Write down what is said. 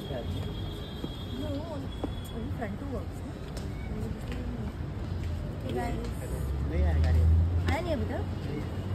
No, only front two works. Hey guys. नहीं आया गाड़ी। आया नहीं अभी तक?